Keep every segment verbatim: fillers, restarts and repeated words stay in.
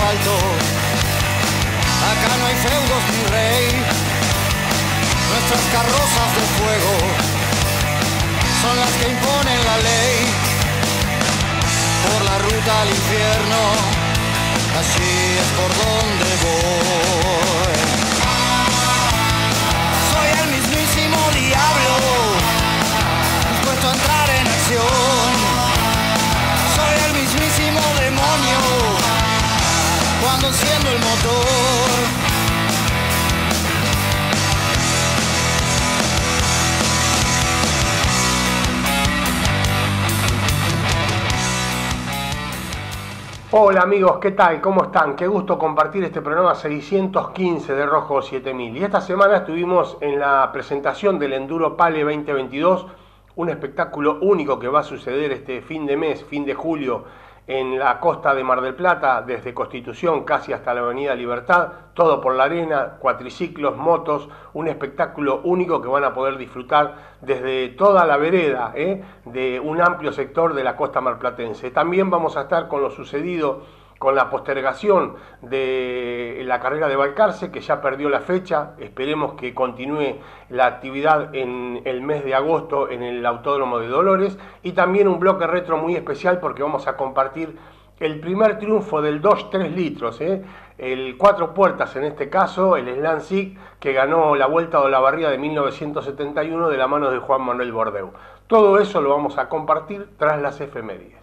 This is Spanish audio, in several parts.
asfalto. Acá no hay feudos ni rey. Nuestras carrozas de fuego son las que imponen la ley. Por la ruta al infierno, así es por donde voy. Soy el mismísimo diablo, dispuesto a entrar en acción. Soy el mismísimo demonio, cuando enciendo el motor. Hola amigos, ¿qué tal? ¿Cómo están? Qué gusto compartir este programa seiscientos quince de Rojo siete mil. Y esta semana estuvimos en la presentación del Enduro Pale veinte veintidós, un espectáculo único que va a suceder este fin de mes, fin de julio, en la costa de Mar del Plata, desde Constitución casi hasta la Avenida Libertad, todo por la arena, cuatriciclos, motos, un espectáculo único que van a poder disfrutar desde toda la vereda ¿eh? de un amplio sector de la costa marplatense. También vamos a estar con lo sucedido con la postergación de la carrera de Balcarce, que ya perdió la fecha. Esperemos que continúe la actividad en el mes de agosto en el Autódromo de Dolores, y también un bloque retro muy especial porque vamos a compartir el primer triunfo del Dodge tres litros, ¿eh? el cuatro puertas en este caso, el Slam Sig, que ganó la Vuelta de Olavarría de mil novecientos setenta y uno de la mano de Juan Manuel Bordeu. Todo eso lo vamos a compartir tras las efemérides.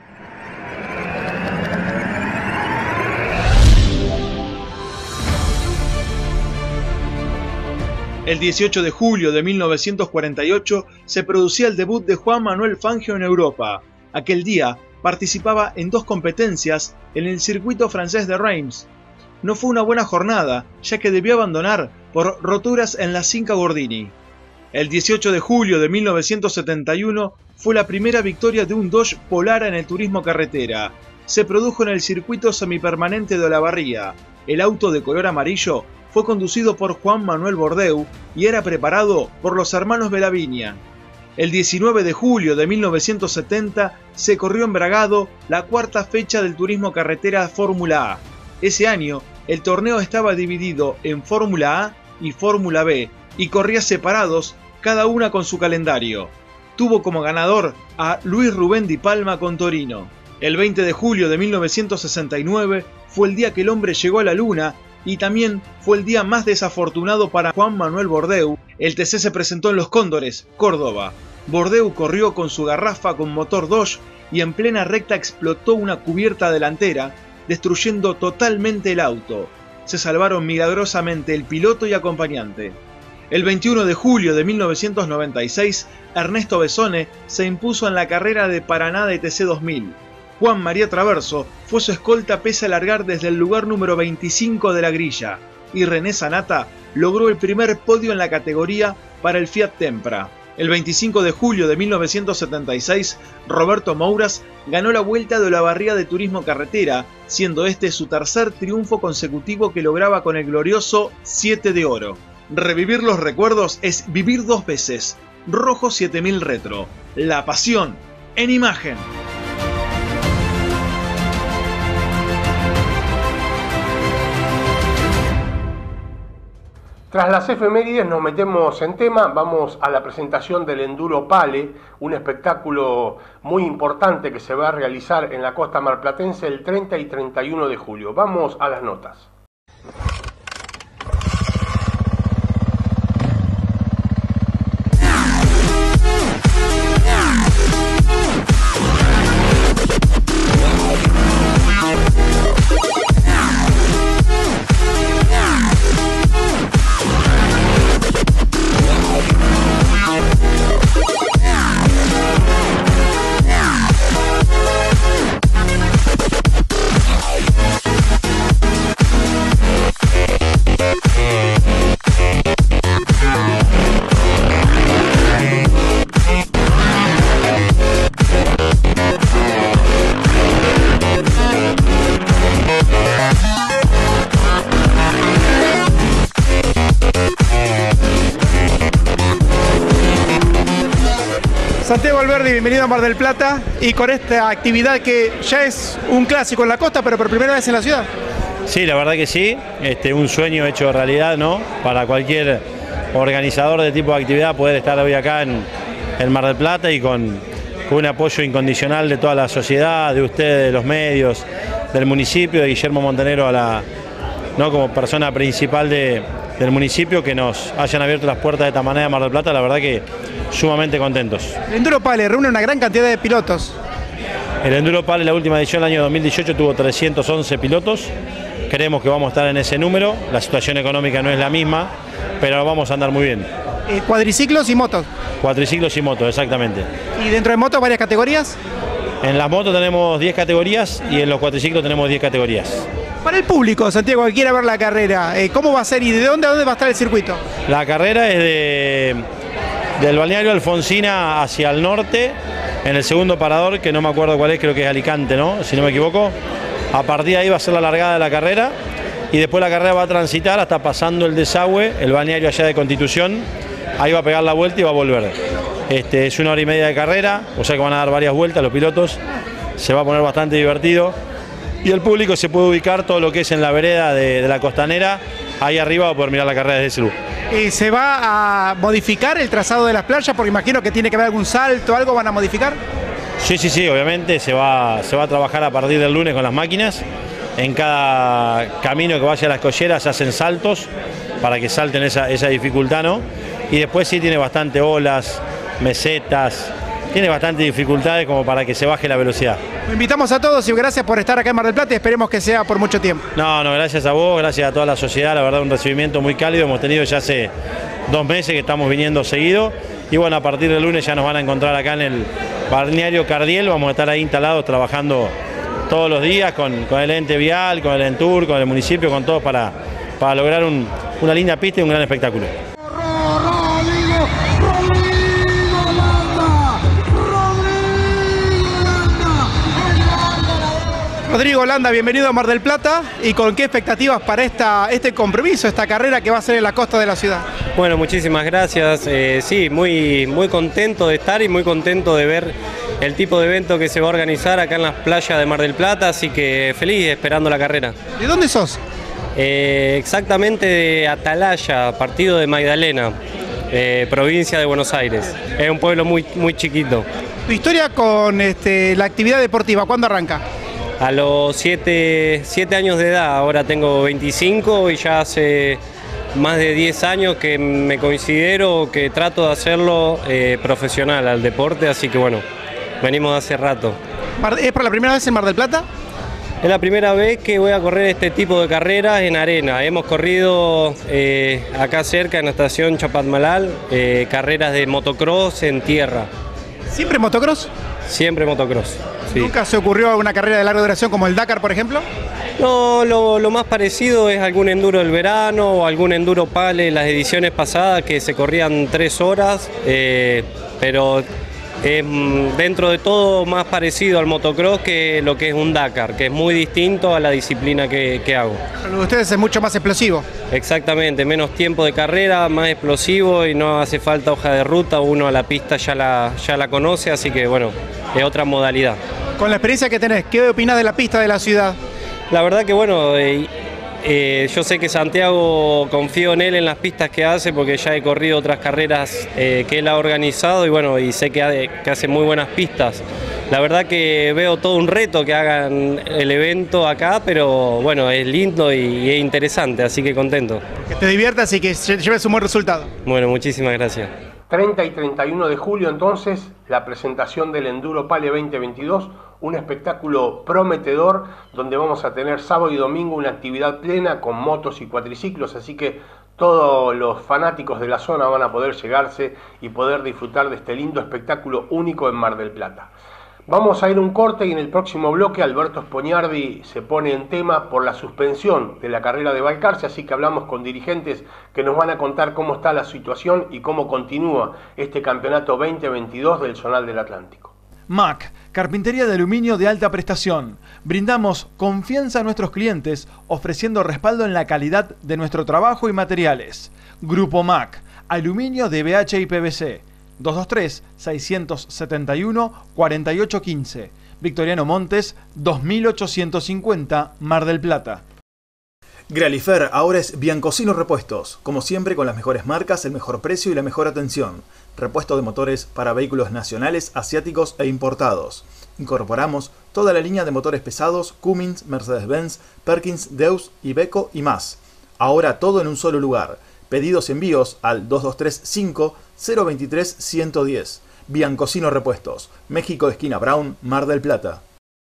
El dieciocho de julio de mil novecientos cuarenta y ocho se producía el debut de Juan Manuel Fangio en Europa. Aquel día participaba en dos competencias en el circuito francés de Reims. No fue una buena jornada, ya que debió abandonar por roturas en la Cinca Gordini. El dieciocho de julio de mil novecientos setenta y uno fue la primera victoria de un Dodge Polara en el turismo carretera. Se produjo en el circuito semipermanente de Olavarría. El auto de color amarillo fue conducido por Juan Manuel Bordeu y era preparado por los hermanos Belavinia. El diecinueve de julio de mil novecientos setenta se corrió en Bragado la cuarta fecha del turismo carretera Fórmula A. Ese año el torneo estaba dividido en Fórmula A y Fórmula B y corría separados, cada una con su calendario. Tuvo como ganador a Luis Rubén Di Palma con Torino. El veinte de julio de mil novecientos sesenta y nueve fue el día que el hombre llegó a la luna, y también fue el día más desafortunado para Juan Manuel Bordeu. El T C se presentó en Los Cóndores, Córdoba. Bordeu corrió con su garrafa con motor Dodge y en plena recta explotó una cubierta delantera, destruyendo totalmente el auto. Se salvaron milagrosamente el piloto y acompañante. El veintiuno de julio de mil novecientos noventa y seis, Ernesto Besone se impuso en la carrera de Paraná de T C dos mil. Juan María Traverso fue su escolta pese a largar desde el lugar número veinticinco de la grilla, y René Sanata logró el primer podio en la categoría para el Fiat Tempra. El veinticinco de julio de mil novecientos setenta y seis, Roberto Mouras ganó la Vuelta de Olavarría de Turismo Carretera, siendo este su tercer triunfo consecutivo que lograba con el glorioso siete de oro. Revivir los recuerdos es vivir dos veces. Rojo siete mil Retro, la pasión en imagen. Tras las efemérides nos metemos en tema, vamos a la presentación del Enduro Pale, un espectáculo muy importante que se va a realizar en la costa marplatense el treinta y treinta y uno de julio. Vamos a las notas. Santiago Alberdi, bienvenido a Mar del Plata y con esta actividad que ya es un clásico en la costa, pero por primera vez en la ciudad. Sí, la verdad que sí, este, un sueño hecho realidad, ¿no? Para cualquier organizador de tipo de actividad poder estar hoy acá en, en Mar del Plata y con, con un apoyo incondicional de toda la sociedad, de ustedes, de los medios, del municipio, de Guillermo Montenegro a la, ¿no? como persona principal de, del municipio, que nos hayan abierto las puertas de esta manera a Mar del Plata, la verdad que sumamente contentos. El Enduro Pale reúne una gran cantidad de pilotos. El Enduro Pale, la última edición del año dos mil dieciocho, tuvo trescientos once pilotos. Creemos que vamos a estar en ese número. La situación económica no es la misma, pero vamos a andar muy bien. Eh, cuadriciclos y motos. Cuatriciclos y motos, exactamente. ¿Y dentro de motos varias categorías? En las motos tenemos diez categorías y en los cuatriciclos tenemos diez categorías. Para el público, Santiago, que quiera ver la carrera, eh, ¿cómo va a ser y de dónde a dónde va a estar el circuito? La carrera es de, del balneario Alfonsina hacia el norte, en el segundo parador, que no me acuerdo cuál es, creo que es Alicante, ¿no? Si no me equivoco. A partir de ahí va a ser la largada de la carrera y después la carrera va a transitar hasta pasando el desagüe, el balneario allá de Constitución. Ahí va a pegar la vuelta y va a volver. Este, es una hora y media de carrera, o sea que van a dar varias vueltas los pilotos. Se va a poner bastante divertido. Y el público se puede ubicar todo lo que es en la vereda de, de la Costanera. Ahí arriba va a poder mirar la carrera desde ese lugar. Eh, ¿Se va a modificar el trazado de las playas? Porque imagino que tiene que haber algún salto, algo van a modificar. Sí, sí, sí, obviamente se va, se va a trabajar a partir del lunes con las máquinas. En cada camino que vaya a las colleras se hacen saltos para que salten esa, esa dificultad, ¿no? Y después sí tiene bastante olas, mesetas, tiene bastante dificultades como para que se baje la velocidad. Lo invitamos a todos y gracias por estar acá en Mar del Plata y esperemos que sea por mucho tiempo. No, no, gracias a vos, gracias a toda la sociedad, la verdad un recibimiento muy cálido, hemos tenido ya hace dos meses que estamos viniendo seguido y bueno, a partir del lunes ya nos van a encontrar acá en el balneario Cardiel, vamos a estar ahí instalados trabajando todos los días con, con el ente vial, con el Entur, con el municipio, con todos para, para lograr un, una linda pista y un gran espectáculo. Rodrigo Landa, bienvenido a Mar del Plata y con qué expectativas para esta, este compromiso, esta carrera que va a ser en la costa de la ciudad. Bueno, muchísimas gracias. Eh, sí, muy, muy contento de estar y muy contento de ver el tipo de evento que se va a organizar acá en las playas de Mar del Plata, así que feliz esperando la carrera. ¿De dónde sos? Eh, exactamente de Atalaya, partido de Magdalena, eh, provincia de Buenos Aires. Es un pueblo muy, muy chiquito. Tu historia con este, la actividad deportiva, ¿cuándo arranca? A los siete años de edad, ahora tengo veinticinco y ya hace más de diez años que me considero que trato de hacerlo eh, profesional al deporte, así que bueno, venimos de hace rato. ¿Es por la primera vez en Mar del Plata? Es la primera vez que voy a correr este tipo de carreras en arena. Hemos corrido eh, acá cerca en la estación Chapatmalal, eh, carreras de motocross en tierra. ¿Siempre motocross? Siempre motocross. Sí. ¿Nunca se ocurrió alguna carrera de larga duración como el Dakar, por ejemplo? No, lo, lo más parecido es algún enduro del verano o algún enduro pale, las ediciones pasadas que se corrían tres horas, eh, pero es dentro de todo más parecido al motocross que lo que es un Dakar, que es muy distinto a la disciplina que, que hago. Lo de ustedes es mucho más explosivo. Exactamente, menos tiempo de carrera, más explosivo y no hace falta hoja de ruta, uno a la pista ya la, ya la conoce, así que bueno, es otra modalidad. Con la experiencia que tenés, ¿qué opinás de la pista de la ciudad? La verdad que bueno, eh, eh, yo sé que Santiago, confío en él en las pistas que hace porque ya he corrido otras carreras eh, que él ha organizado y bueno, y sé que, ha, que hace muy buenas pistas. La verdad que veo todo un reto que hagan el evento acá, pero bueno, es lindo y, y es interesante, así que contento. Que te diviertas y que lleves un buen resultado. Bueno, muchísimas gracias. treinta y treinta y uno de julio entonces, la presentación del Enduro Pale veinte veintidós, un espectáculo prometedor donde vamos a tener sábado y domingo una actividad plena con motos y cuatriciclos, así que todos los fanáticos de la zona van a poder llegarse y poder disfrutar de este lindo espectáculo único en Mar del Plata. Vamos a ir a un corte y en el próximo bloque Alberto Spognardi se pone en tema por la suspensión de la carrera de Balcarce, así que hablamos con dirigentes que nos van a contar cómo está la situación y cómo continúa este campeonato veinte veintidós del Zonal del Atlántico. M A C, carpintería de aluminio de alta prestación. Brindamos confianza a nuestros clientes ofreciendo respaldo en la calidad de nuestro trabajo y materiales. Grupo M A C, aluminio de B H y P V C. dos dos tres, seis siete uno, cuatro ocho uno cinco. Victoriano Montes, dos mil ochocientos cincuenta, Mar del Plata. Grealifer ahora es Biancosino Repuestos, como siempre con las mejores marcas, el mejor precio y la mejor atención. Repuesto de motores para vehículos nacionales, asiáticos e importados. Incorporamos toda la línea de motores pesados, Cummins, Mercedes-Benz, Perkins, Deus, Iveco y más. Ahora todo en un solo lugar. Pedidos y envíos al dos dos tres cinco cero dos tres uno uno cero. Biancosino Repuestos, México, esquina Brown, Mar del Plata.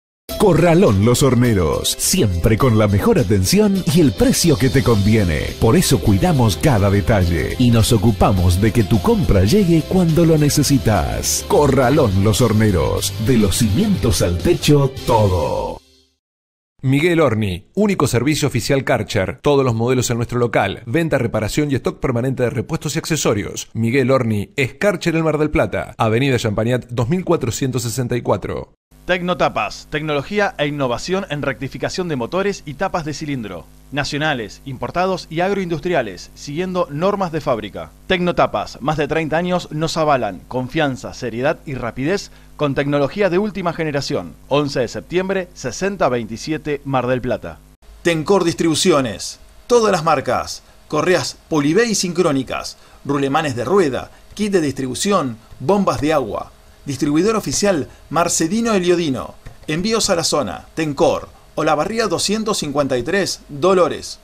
Corralón Los Horneros, siempre con la mejor atención y el precio que te conviene. Por eso cuidamos cada detalle y nos ocupamos de que tu compra llegue cuando lo necesitas. Corralón Los Horneros, de los cimientos al techo, todo. Miguel Orni, único servicio oficial Karcher. Todos los modelos en nuestro local. Venta, reparación y stock permanente de repuestos y accesorios. Miguel Orni es Karcher en Mar del Plata. Avenida Champagnat dos mil cuatrocientos sesenta y cuatro. Tecnotapas, tecnología e innovación en rectificación de motores y tapas de cilindro. Nacionales, importados y agroindustriales, siguiendo normas de fábrica. Tecnotapas, más de treinta años nos avalan. Confianza, seriedad y rapidez con tecnología de última generación. once de septiembre, sesenta veintisiete, Mar del Plata. Tencor Distribuciones. Todas las marcas. Correas Polibé y sincrónicas. Rulemanes de rueda. Kit de distribución. Bombas de agua. Distribuidor oficial Marcelino Eliodino. Envíos a la zona. Tencor. Olavarría doscientos cincuenta y tres, Dolores.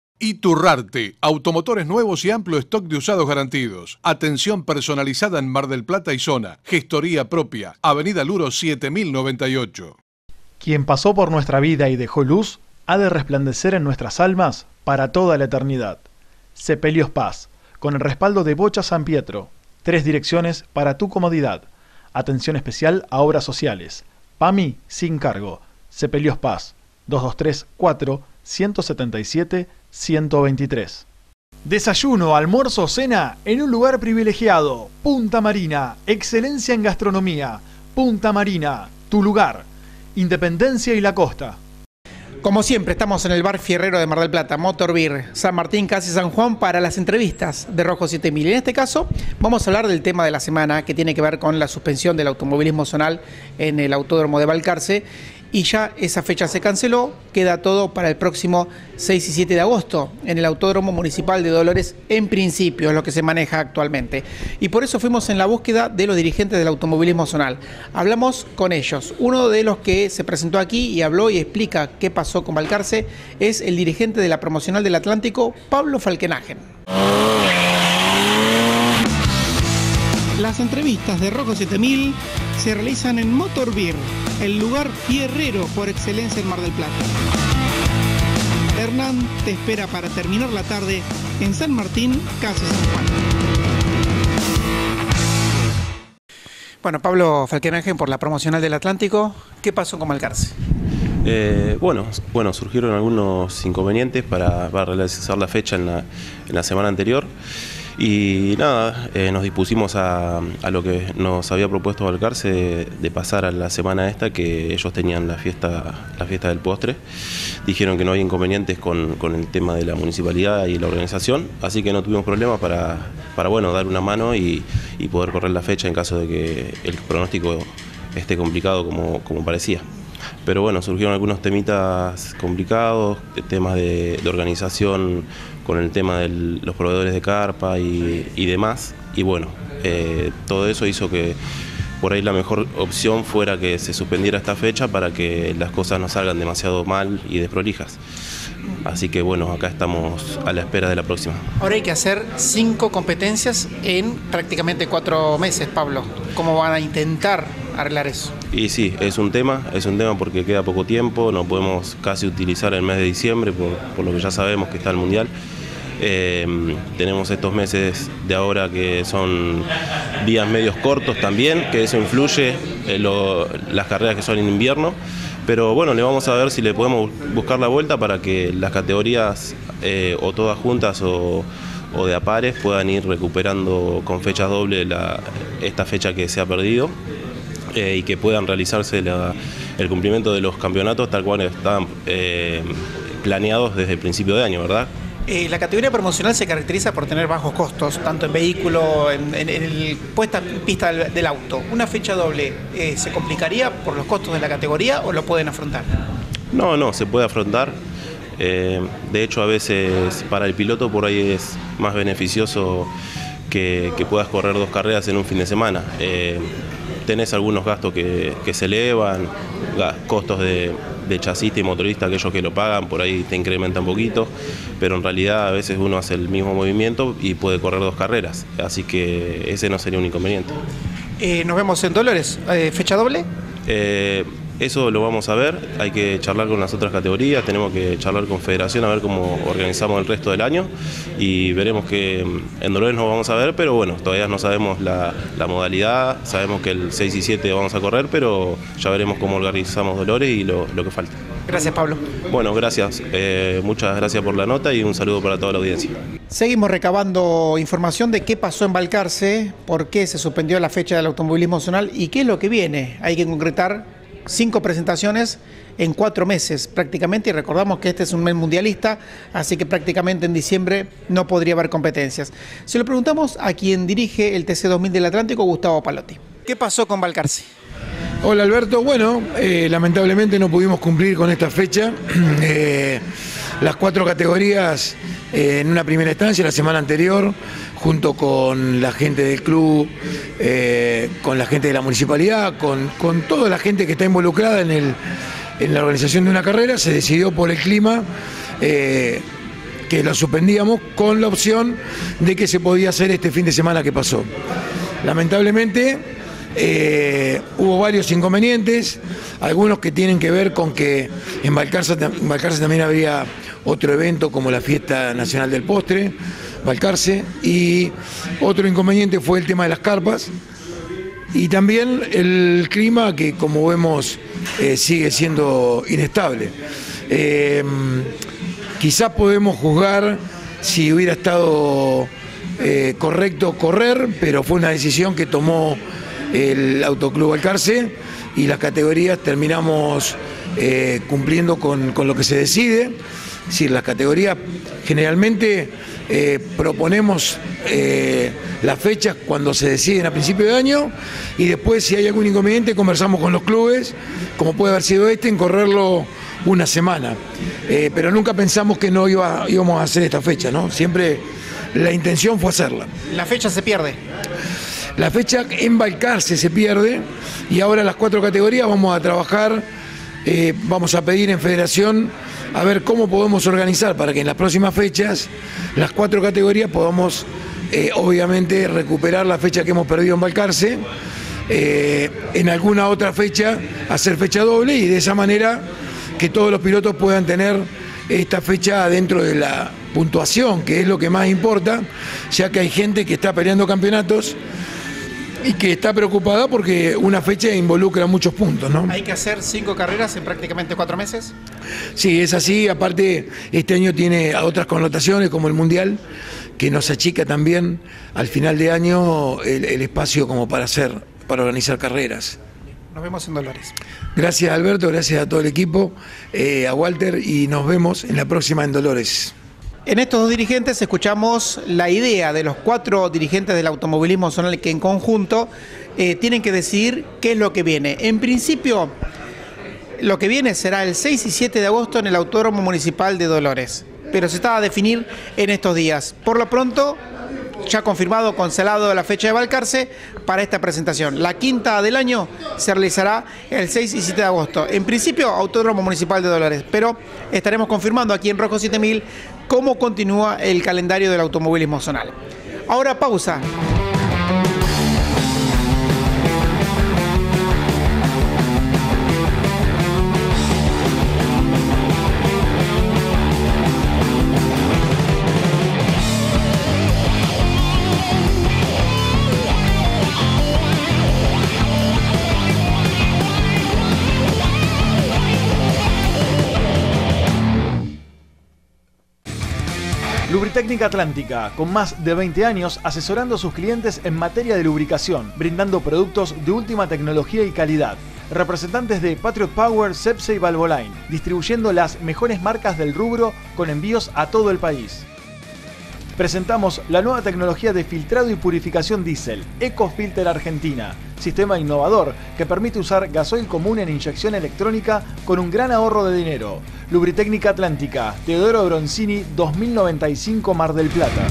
Iturrarte, automotores nuevos y amplio stock de usados garantidos. Atención personalizada en Mar del Plata y zona. Gestoría propia. Avenida Luro siete mil noventa y ocho. Quien pasó por nuestra vida y dejó luz, ha de resplandecer en nuestras almas para toda la eternidad. Sepelios Paz, con el respaldo de Bocha San Pietro. Tres direcciones para tu comodidad. Atención especial a obras sociales. PAMI sin cargo. Sepelios Paz. dos dos tres cuatro uno siete siete uno dos tres. Desayuno, almuerzo o cena en un lugar privilegiado. Punta Marina. Excelencia en gastronomía. Punta Marina. Tu lugar. Independencia y la costa. Como siempre, estamos en el bar Fierrero de Mar del Plata, Motor Beer, San Martín, casi San Juan, para las entrevistas de Rojo siete mil. En este caso, vamos a hablar del tema de la semana, que tiene que ver con la suspensión del automovilismo zonal en el Autódromo de Balcarce. Y ya esa fecha se canceló, queda todo para el próximo seis y siete de agosto en el Autódromo Municipal de Dolores, en principio, es lo que se maneja actualmente. Y por eso fuimos en la búsqueda de los dirigentes del automovilismo zonal. Hablamos con ellos. Uno de los que se presentó aquí y habló y explica qué pasó con Balcarce es el dirigente de la Promocional del Atlántico, Pablo Falkenagen. Las entrevistas de Rojo siete mil se realizan en Motor Beer, el lugar fierrero por excelencia en Mar del Plata. Hernán te espera para terminar la tarde en San Martín, casi San Juan. Bueno, Pablo Falkenagen por la Promocional del Atlántico, ¿qué pasó con Balcarce? Eh, bueno, bueno, surgieron algunos inconvenientes para, para realizar la fecha en la, en la semana anterior. Y nada, eh, nos dispusimos a, a lo que nos había propuesto Balcarce de, de pasar a la semana esta, que ellos tenían la fiesta, la fiesta del postre. Dijeron que no había inconvenientes con, con el tema de la municipalidad y la organización, así que no tuvimos problemas para, para bueno, dar una mano y, y poder correr la fecha en caso de que el pronóstico esté complicado como, como parecía. Pero bueno, surgieron algunos temitas complicados, temas de, de organización con el tema de los proveedores de carpa y, y demás. Y bueno, eh, todo eso hizo que por ahí la mejor opción fuera que se suspendiera esta fecha para que las cosas no salgan demasiado mal y desprolijas. Así que bueno, acá estamos a la espera de la próxima. Ahora hay que hacer cinco competencias en prácticamente cuatro meses, Pablo. ¿Cómo van a intentar arreglar eso? Y sí, es un tema, es un tema porque queda poco tiempo, no podemos casi utilizar el mes de diciembre por, por lo que ya sabemos que está el Mundial. Eh, tenemos estos meses de ahora que son días medios cortos también, que eso influye en lo, las carreras que son en invierno. Pero bueno, le vamos a ver si le podemos buscar la vuelta para que las categorías eh, o todas juntas o, o de a pares puedan ir recuperando con fechas dobles la, esta fecha que se ha perdido eh, y que puedan realizarse la, el cumplimiento de los campeonatos tal cual estaban eh, planeados desde el principio de año, ¿verdad? Eh, la categoría promocional se caracteriza por tener bajos costos, tanto en vehículo, en, en, en el puesta en pista del, del auto. ¿Una fecha doble eh, se complicaría por los costos de la categoría o lo pueden afrontar? No, no, se puede afrontar. Eh, de hecho, a veces para el piloto por ahí es más beneficioso que, que puedas correr dos carreras en un fin de semana. Eh, tenés algunos gastos que, que se elevan, costos de, de chasista y motorista, aquellos que lo pagan, por ahí te incrementa un poquito, pero en realidad a veces uno hace el mismo movimiento y puede correr dos carreras, así que ese no sería un inconveniente. Eh, nos vemos en Dolores, eh, ¿fecha doble? Eh, Eso lo vamos a ver, hay que charlar con las otras categorías, tenemos que charlar con Federación a ver cómo organizamos el resto del año y veremos que en Dolores nos vamos a ver, pero bueno, todavía no sabemos la, la modalidad, sabemos que el seis y siete vamos a correr, pero ya veremos cómo organizamos Dolores y lo, lo que falta. Gracias, Pablo. Bueno, gracias, eh, muchas gracias por la nota y un saludo para toda la audiencia. Seguimos recabando información de qué pasó en Balcarce, por qué se suspendió la fecha del automovilismo zonal y qué es lo que viene. Hay que concretar cinco presentaciones en cuatro meses prácticamente, y recordamos que este es un mes mundialista, así que prácticamente en diciembre no podría haber competencias. Se lo preguntamos a quien dirige el T C dos mil del Atlántico, Gustavo Palotti. ¿Qué pasó con Balcarce? Hola Alberto, bueno, eh, lamentablemente no pudimos cumplir con esta fecha. Eh, las cuatro categorías eh, en una primera instancia, la semana anterior, junto con la gente del club, eh, con la gente de la municipalidad, con, con toda la gente que está involucrada en, el, en la organización de una carrera, se decidió por el clima eh, que lo suspendíamos con la opción de que se podía hacer este fin de semana que pasó. Lamentablemente eh, hubo varios inconvenientes, algunos que tienen que ver con que en Balcarce, en Balcarce también habría otro evento como la Fiesta Nacional del Postre, Balcarce, y otro inconveniente fue el tema de las carpas y también el clima que, como vemos, eh, sigue siendo inestable. Eh, quizás podemos juzgar si hubiera estado eh, correcto correr, pero fue una decisión que tomó el Autoclub Balcarce y las categorías terminamos eh, cumpliendo con, con lo que se decide. Es decir, las categorías generalmente eh, proponemos eh, las fechas cuando se deciden a principio de año y después, si hay algún inconveniente, conversamos con los clubes, como puede haber sido este, en correrlo una semana. Eh, pero nunca pensamos que no iba, íbamos a hacer esta fecha, ¿no? Siempre la intención fue hacerla. ¿La fecha se pierde? La fecha en Balcarce se pierde y ahora las cuatro categorías vamos a trabajar, eh, vamos a pedir en Federación a ver cómo podemos organizar para que en las próximas fechas las cuatro categorías podamos eh, obviamente recuperar la fecha que hemos perdido en Balcarce, eh, en alguna otra fecha hacer fecha doble y de esa manera que todos los pilotos puedan tener esta fecha dentro de la puntuación, que es lo que más importa, ya que hay gente que está peleando campeonatos y que está preocupada porque una fecha involucra muchos puntos, ¿no? ¿Hay que hacer cinco carreras en prácticamente cuatro meses? Sí, es así. Aparte, este año tiene otras connotaciones como el Mundial, que nos achica también al final de año el, el espacio como para hacer, para organizar carreras. Nos vemos en Dolores. Gracias Alberto, gracias a todo el equipo, eh, a Walter, y nos vemos en la próxima en Dolores. En estos dos dirigentes escuchamos la idea de los cuatro dirigentes del automovilismo zonal que en conjunto eh, tienen que decidir qué es lo que viene. En principio, lo que viene será el seis y siete de agosto en el Autódromo Municipal de Dolores, pero se está a definir en estos días. Por lo pronto, ya confirmado, cancelado la fecha de Balcarce para esta presentación. La quinta del año se realizará el seis y siete de agosto. En principio, Autódromo Municipal de Dolores, pero estaremos confirmando aquí en Rojo siete mil cómo continúa el calendario del automovilismo zonal. Ahora pausa. Lubritécnica Atlántica, con más de veinte años asesorando a sus clientes en materia de lubricación, brindando productos de última tecnología y calidad. Representantes de Patriot Power, Cepsa y Valvoline, distribuyendo las mejores marcas del rubro con envíos a todo el país. presentamos la nueva tecnología de filtrado y purificación diésel, EcoFilter Argentina. Sistema innovador que permite usar gasoil común en inyección electrónica con un gran ahorro de dinero. Lubritécnica Atlántica, Teodoro Bronzini dos mil noventa y cinco, Mar del Plata.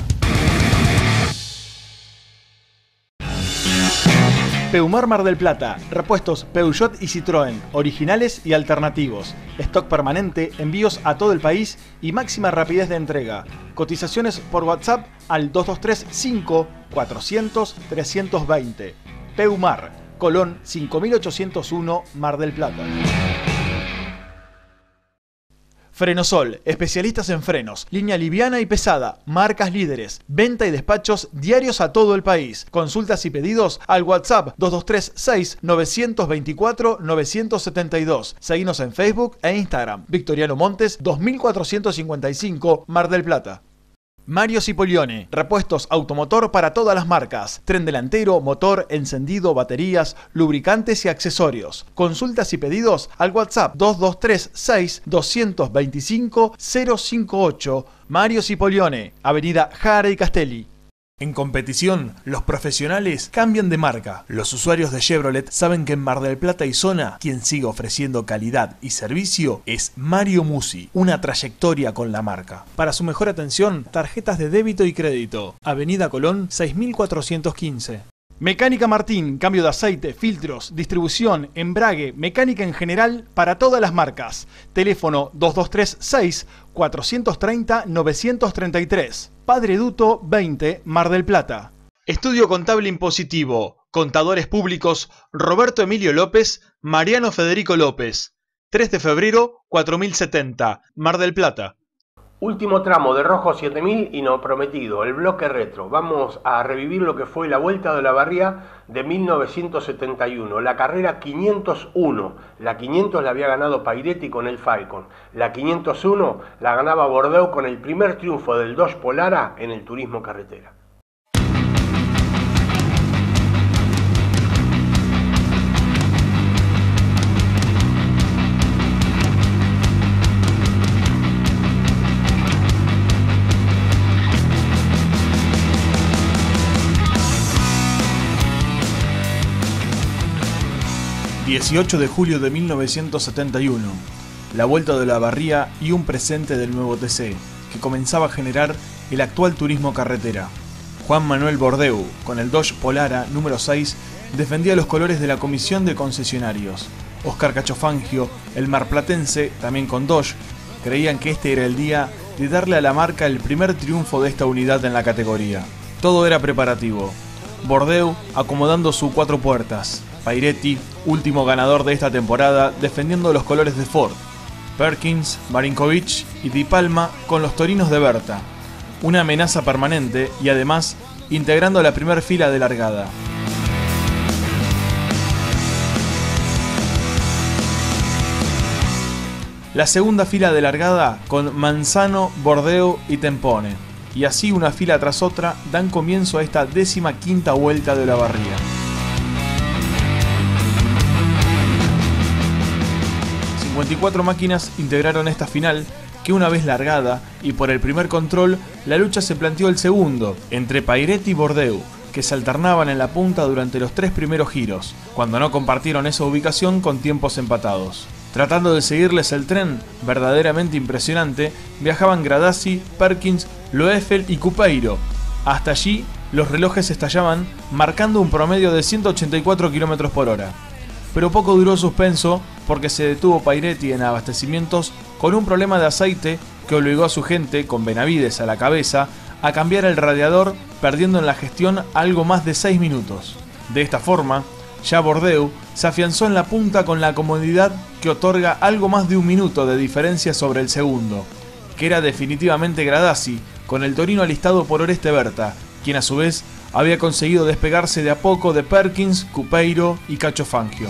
Peumar Mar del Plata, repuestos Peugeot y Citroën, originales y alternativos. Stock permanente, envíos a todo el país y máxima rapidez de entrega. Cotizaciones por WhatsApp al dos dos tres cinco cuatrocientos trescientos veinte. Peumar, Colón cinco mil ochocientos uno, Mar del Plata. Frenosol, especialistas en frenos, línea liviana y pesada, marcas líderes, venta y despachos diarios a todo el país. Consultas y pedidos al WhatsApp dos dos tres seis nueve dos cuatro nueve siete dos. Seguinos en Facebook e Instagram. Victoriano Montes dos mil cuatrocientos cincuenta y cinco, Mar del Plata. Mario Cipollone, repuestos automotor para todas las marcas, tren delantero, motor, encendido, baterías, lubricantes y accesorios. Consultas y pedidos al WhatsApp dos dos tres seis dos dos cinco cero cinco ocho. Mario Cipollone, Avenida Jara y Castelli. En competición, los profesionales cambian de marca. Los usuarios de Chevrolet saben que en Mar del Plata y zona, quien sigue ofreciendo calidad y servicio es Mario Musi, una trayectoria con la marca. Para su mejor atención, tarjetas de débito y crédito. Avenida Colón seis mil cuatrocientos quince. Mecánica Martín, cambio de aceite, filtros, distribución, embrague, mecánica en general para todas las marcas. Teléfono dos dos tres seis cuatrocientos treinta novecientos treinta y tres. Padre Duto veinte, Mar del Plata. Estudio Contable Impositivo, Contadores Públicos, Roberto Emilio López, Mariano Federico López. tres de febrero, cuatro mil setenta, Mar del Plata. Último tramo de Rojo siete mil y no prometido, el bloque retro. Vamos a revivir lo que fue la Vuelta de la Barría de mil novecientos setenta y uno, la carrera quinientos uno. La quinientos la había ganado Pairetti con el Falcon. La quinientos uno la ganaba Bordeaux con el primer triunfo del Dodge Polara en el turismo carretera. dieciocho de julio de mil novecientos setenta y uno, la Vuelta de la Barría y un presente del nuevo T C, que comenzaba a generar el actual turismo carretera. Juan Manuel Bordeaux, con el Dodge Polara número seis, defendía los colores de la Comisión de Concesionarios. Oscar Cachofangio, el marplatense, también con Dodge, creían que este era el día de darle a la marca el primer triunfo de esta unidad en la categoría. Todo era preparativo. Bordeaux acomodando su cuatro puertas. Pairetti, último ganador de esta temporada, defendiendo los colores de Ford. Perkins, Marinkovic y Di Palma con los torinos de Berta. Una amenaza permanente y además integrando la primera fila de largada. La segunda fila de largada con Manzano, Bordeaux y Tempone. Y así una fila tras otra dan comienzo a esta décima quinta Vuelta de la Barría. cincuenta y cuatro máquinas integraron esta final, que una vez largada y por el primer control, la lucha se planteó el segundo, entre Pairetti y Bordeaux, que se alternaban en la punta durante los tres primeros giros, cuando no compartieron esa ubicación con tiempos empatados. Tratando de seguirles el tren, verdaderamente impresionante, viajaban Gradasi, Perkins, Loeffel y Cupeiro. Hasta allí, los relojes estallaban, marcando un promedio de ciento ochenta y cuatro kilómetros por hora. Pero poco duró el suspenso, porque se detuvo Pairetti en abastecimientos con un problema de aceite que obligó a su gente, con Benavides a la cabeza, a cambiar el radiador, perdiendo en la gestión algo más de seis minutos. De esta forma, ya Bordeaux se afianzó en la punta con la comodidad que otorga algo más de un minuto de diferencia sobre el segundo, que era definitivamente Gradasi, con el Torino alistado por Oreste Berta, quien a su vez había conseguido despegarse de a poco de Perkins, Cupeiro y Cachofangio.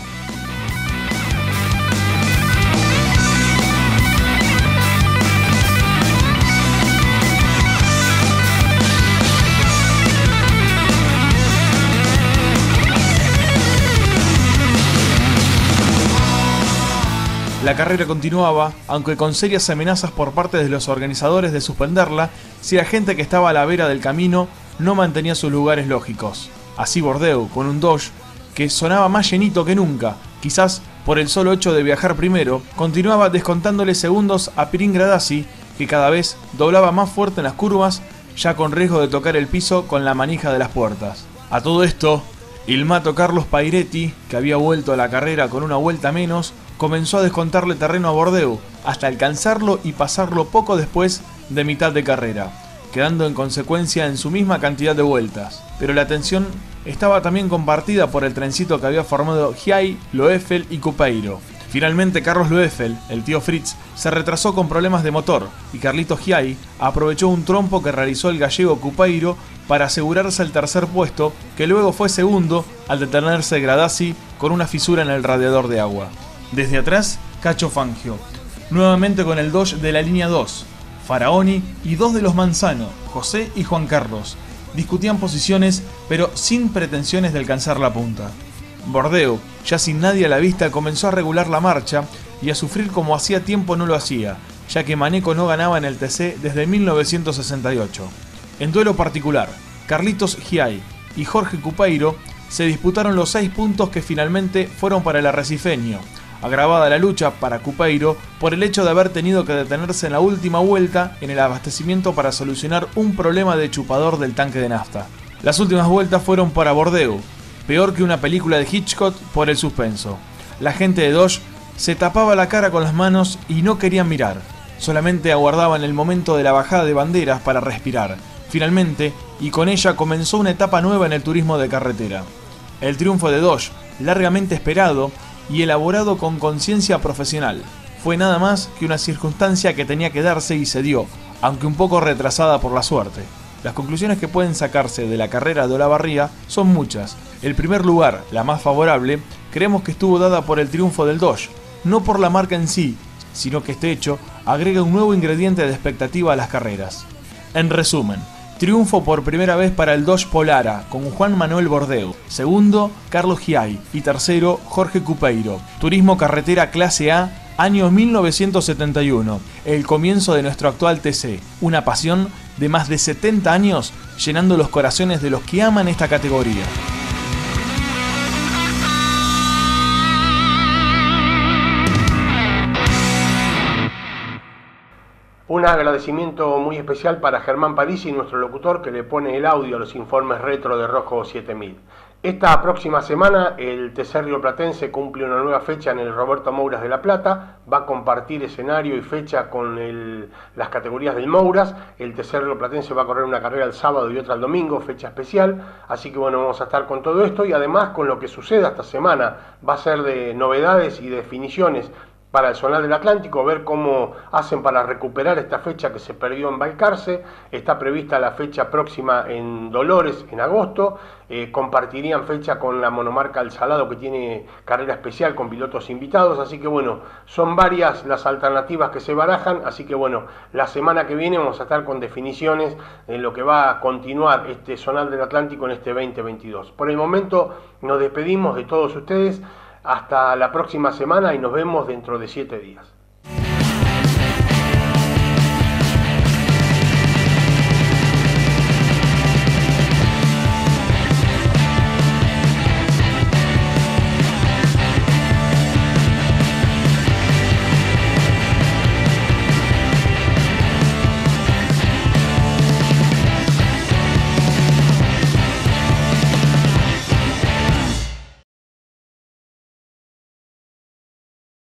La carrera continuaba, aunque con serias amenazas por parte de los organizadores de suspenderla si la gente que estaba a la vera del camino no mantenía sus lugares lógicos. Así Bordeaux, con un Dodge que sonaba más llenito que nunca, quizás por el solo hecho de viajar primero, continuaba descontándole segundos a Pirin Gradassi, que cada vez doblaba más fuerte en las curvas, ya con riesgo de tocar el piso con la manija de las puertas. A todo esto, el mato Carlos Pairetti, que había vuelto a la carrera con una vuelta menos, comenzó a descontarle terreno a Bordeaux, hasta alcanzarlo y pasarlo poco después de mitad de carrera, quedando en consecuencia en su misma cantidad de vueltas. Pero la atención estaba también compartida por el trencito que había formado Giai, Loeffel y Cupeiro. Finalmente Carlos Loeffel, el tío Fritz, se retrasó con problemas de motor y Carlitos Giai aprovechó un trompo que realizó el gallego Cupeiro para asegurarse el tercer puesto, que luego fue segundo al detenerse Gradassi con una fisura en el radiador de agua. Desde atrás, Cacho Fangio, nuevamente con el Dodge de la línea dos, Faraoni y dos de los Manzano, José y Juan Carlos. Discutían posiciones, pero sin pretensiones de alcanzar la punta. Bordeaux, ya sin nadie a la vista, comenzó a regular la marcha y a sufrir como hacía tiempo no lo hacía, ya que Maneco no ganaba en el T C desde mil novecientos sesenta y ocho. En duelo particular, Carlitos Giai y Jorge Cupeiro se disputaron los seis puntos que finalmente fueron para el arrecifeño, agravada la lucha para Cupeiro por el hecho de haber tenido que detenerse en la última vuelta en el abastecimiento para solucionar un problema de chupador del tanque de nafta. Las últimas vueltas fueron para Bordeaux, peor que una película de Hitchcock por el suspenso. La gente de Dodge se tapaba la cara con las manos y no querían mirar, solamente aguardaban el momento de la bajada de banderas para respirar. Finalmente, y con ella comenzó una etapa nueva en el turismo de carretera. El triunfo de Dodge, largamente esperado y elaborado con conciencia profesional, fue nada más que una circunstancia que tenía que darse y se dio, aunque un poco retrasada por la suerte. Las conclusiones que pueden sacarse de la carrera de Olavarría son muchas. El primer lugar, la más favorable, creemos que estuvo dada por el triunfo del Dodge, no por la marca en sí, sino que este hecho agrega un nuevo ingrediente de expectativa a las carreras. En resumen, triunfo por primera vez para el Dodge Polara, con Juan Manuel Bordeaux. Segundo, Carlos Giai. Y tercero, Jorge Cupeiro. Turismo carretera clase A, año mil novecientos setenta y uno. El comienzo de nuestro actual T C. Una pasión de más de setenta años, llenando los corazones de los que aman esta categoría. Un agradecimiento muy especial para Germán Parisi, nuestro locutor, que le pone el audio a los informes retro de Rojo siete mil. Esta próxima semana el T C rioplatense cumple una nueva fecha en el Roberto Mouras de La Plata, va a compartir escenario y fecha con el, las categorías del Mouras. El T C rioplatense va a correr una carrera el sábado y otra el domingo, fecha especial, así que bueno, vamos a estar con todo esto y además con lo que suceda esta semana. Va a ser de novedades y definiciones para el Zonal del Atlántico, ver cómo hacen para recuperar esta fecha que se perdió en Balcarce. Está prevista la fecha próxima en Dolores, en agosto. Eh, compartirían fecha con la monomarca El Salado, que tiene carrera especial con pilotos invitados. Así que bueno, son varias las alternativas que se barajan. Así que bueno, la semana que viene vamos a estar con definiciones en lo que va a continuar este Zonal del Atlántico en este veinte veintidós. Por el momento nos despedimos de todos ustedes. Hasta la próxima semana y nos vemos dentro de siete días.